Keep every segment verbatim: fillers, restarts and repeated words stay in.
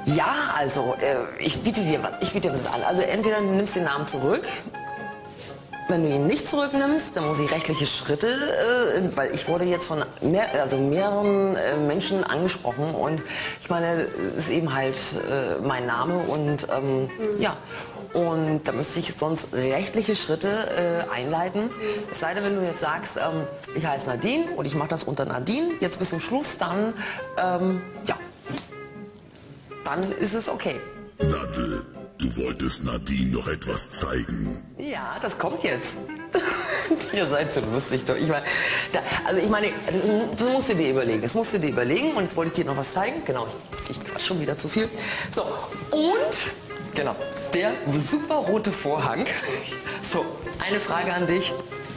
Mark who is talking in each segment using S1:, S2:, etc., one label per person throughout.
S1: Ja, also äh, ich biete dir was, ich biete dir was an. Also entweder du nimmst den Namen zurück. Wenn du ihn nicht zurücknimmst, dann muss ich rechtliche Schritte, äh, weil ich wurde jetzt von mehr, also mehreren äh, Menschen angesprochen und ich meine, es ist eben halt äh, mein Name und ähm, mhm. ja. Und da müsste ich sonst rechtliche Schritte äh, einleiten. Es sei denn, wenn du jetzt sagst, ähm, ich heiße Nadine und ich mache das unter Nadine, jetzt bis zum Schluss, dann, ähm, ja, dann ist es okay.
S2: Nadel, du wolltest Nadine noch etwas zeigen.
S1: Ja, das kommt jetzt. Ihr seid so lustig, doch. Ich meine, da, also ich meine, das musst du dir überlegen. Das musst du dir überlegen und jetzt wollte ich dir noch was zeigen. Genau, ich quatsch schon wieder zu viel. So, und, genau. Der super rote Vorhang. So, eine Frage an dich.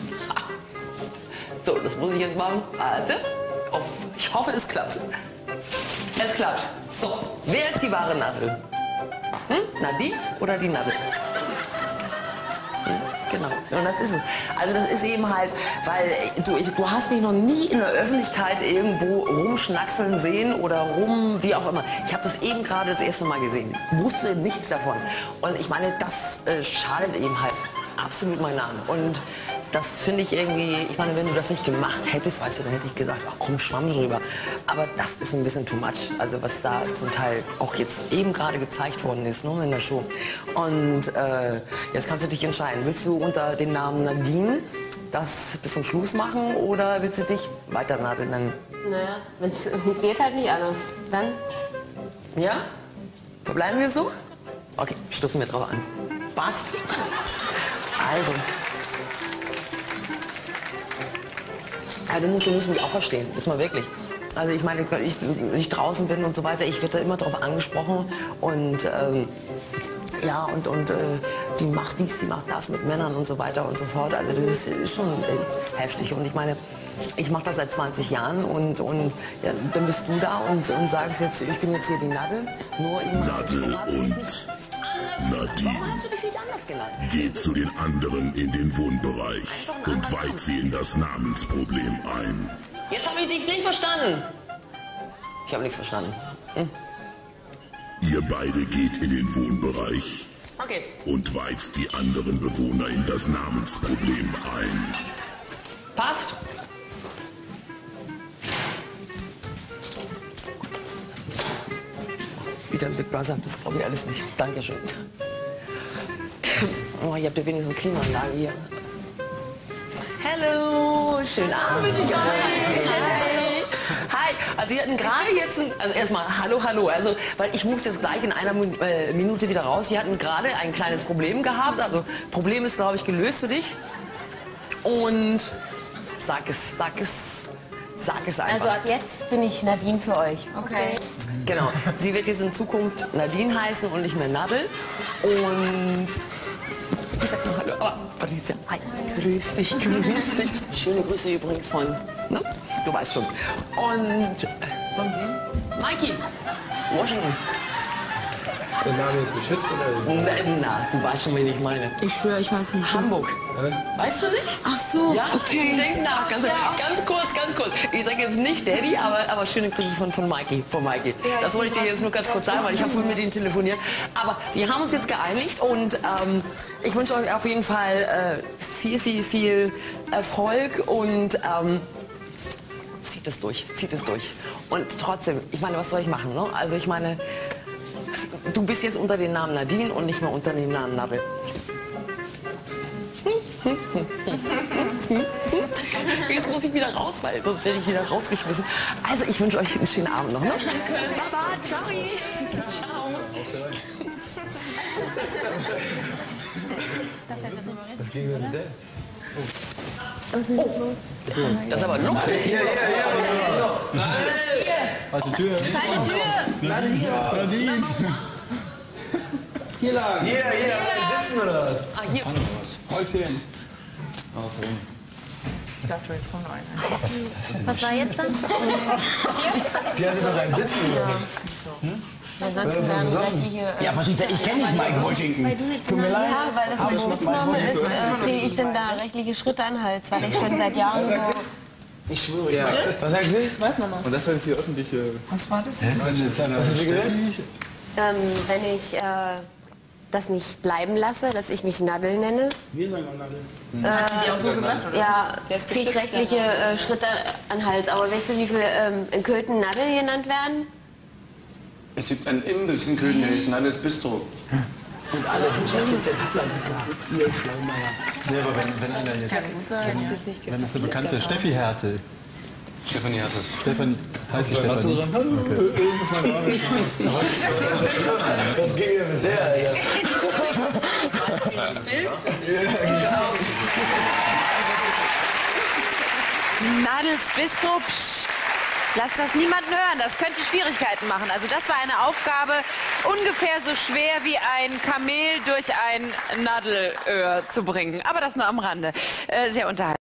S1: So, das muss ich jetzt machen. Warte. Auf, ich hoffe, es klappt. Es klappt. So, wer ist die wahre Nadel? Hm? Nadine oder die Nadel? Hm? Genau, und das ist es. Also das ist eben halt, weil du, ich, du hast mich noch nie in der Öffentlichkeit irgendwo rumschnackseln sehen oder rum, wie auch immer. Ich habe das eben gerade das erste Mal gesehen. Ich wusste nichts davon. Und ich meine, das äh, schadet eben halt absolut meinen Namen. Und das finde ich irgendwie, ich meine, wenn du das nicht gemacht hättest, weißt du, dann hätte ich gesagt, ach komm, schwamm drüber. Aber das ist ein bisschen too much, also was da zum Teil auch jetzt eben gerade gezeigt worden ist, ne, in der Show. Und äh, jetzt kannst du dich entscheiden, willst du unter dem Namen Nadine das bis zum Schluss machen oder willst du dich weiter Nadel nennen?
S3: Naja, wenn es geht halt nicht anders. Dann?
S1: Ja? Verbleiben wir so? Okay, stoßen wir drauf an. Passt. Also. Ja, du, musst, du musst mich auch verstehen, ist mal wirklich. Also ich meine, ich, wenn ich draußen bin und so weiter, ich werde da immer drauf angesprochen und ähm, ja, und, und äh, die macht dies, die macht das mit Männern und so weiter und so fort. Also das ist, ist schon äh, heftig und ich meine, ich mache das seit zwanzig Jahren und, und ja, dann bist du da und, und sagst jetzt, ich bin jetzt hier die Nadel, nur eben...
S2: Nadel und Nadine.
S1: Warum hast du dich nicht anders genannt?
S2: Geht zu den anderen in den Wohnbereich und weiht sie in das Namensproblem ein.
S1: Jetzt habe ich dich nicht verstanden. Ich habe nichts verstanden. Hm?
S2: Ihr beide geht in den Wohnbereich
S1: okay.
S2: und weiht die anderen Bewohner in das Namensproblem ein.
S1: Passt. Wieder ein Big Brother, das glaube ich alles nicht. Dankeschön. Oh, ihr habt ja wenigstens eine Klimaanlage hier. Hallo, schönen Abend wünsche ich euch. Hi. Hi. Also wir hatten gerade jetzt, ein, also erstmal hallo, hallo. Also, weil ich muss jetzt gleich in einer Minute wieder raus. Wir hatten gerade ein kleines Problem gehabt. Also Problem ist, glaube ich, gelöst für dich. Und sag es, sag es, sag es einfach.
S3: Also ab jetzt bin ich Nadine für euch. Okay.
S1: Genau. Sie wird jetzt in Zukunft Nadine heißen und nicht mehr Nadel. Und ich sag noch Hallo, aber Patricia, hi, grüß dich, grüß dich. Schöne Grüße übrigens von, ne? Du weißt schon. Und, äh, von wem? Mikey, Washington.
S4: Ist der Name jetzt geschützt oder?
S1: Na, na, du weißt schon, wen ich meine.
S5: Ich schwöre, ich weiß nicht.
S1: Hamburg.
S4: Ja.
S1: Weißt du nicht?
S5: Ach so,
S1: Ja,
S5: okay.
S1: denk nach, ganz, ganz kurz, ganz kurz. Ich sage jetzt nicht Daddy, aber, aber schöne Grüße von, von Mikey, von Mikey. Das wollte ich dir jetzt nur ganz kurz sagen, weil ich habe vorhin mit ihm telefoniert. Aber wir haben uns jetzt geeinigt und ähm, ich wünsche euch auf jeden Fall äh, viel, viel, viel Erfolg und ähm, zieht es durch, zieht es durch. Und trotzdem, ich meine, was soll ich machen, ne? Also ich meine, du bist jetzt unter dem Namen Nadine und nicht mehr unter dem Namen Nadel. Jetzt muss ich wieder raus, weil sonst werde ich wieder rausgeschmissen. Also ich wünsche euch einen schönen Abend noch. Ne?
S5: Danke. Baba, ciao.
S1: Ciao.
S4: Was ging denn mit der?
S1: Oh, das ist aber Luxus hier.
S4: Halt die Tür.
S5: Halt die Tür.
S4: Nadine.
S6: Hier lang.
S4: Hier, hier, sitzen oder was?
S1: Ah, hier.
S6: Häutchen.
S5: Ich dachte schon, jetzt kommt noch einer.
S3: Was war jetzt dann?
S4: Die hatte doch einen Sitzen. Hm?
S3: Wir setzen dann rechtliche...
S6: Ja, Patricia, ich kenne nicht Mike Washington.
S3: Weil du jetzt
S6: Tut mir leid.
S3: Ja, weil das eine Spitzname ist, äh, kriege ich denn da rechtliche Schritte an Hals, weil ich schon seit Jahren so...
S6: Ich schwöre.
S4: Ja. Was sagt sie?
S5: Was nochmal?
S7: Und das war jetzt die öffentliche...
S5: Was war das?
S4: Was hast du gesagt?
S3: Ähm, wenn ich äh, das nicht bleiben lasse, dass ich mich Nadel nenne.
S6: Wir sagen auch Nadel.
S5: Die auch so gesagt, oder?
S3: Ja,
S5: Der ist geschützt,
S3: kriegsrechtliche
S5: der
S3: äh, Schritte an den Hals. Aber weißt du, wie viele ähm, in Köthen Nadel genannt werden?
S7: Es gibt einen Imbiss in Köthen, der heißt Nadels Bistro.
S6: Und alle Hintergründe sitzt ihr Schlaumeier.
S8: Nee, aber wenn, wenn einer jetzt, wenn, wenn es eine bekannte Steffi Härte,
S7: Stefanie Härte.
S8: Stefan, heißt sie Stefanie? Okay.
S4: Was ging denn mit der, Alter?
S9: Nadels Bistro, psst. Lass das niemanden hören, das könnte Schwierigkeiten machen. Also das war eine Aufgabe ungefähr so schwer wie ein Kamel durch ein Nadelöhr zu bringen. Aber das nur am Rande. Äh, sehr unterhaltsam.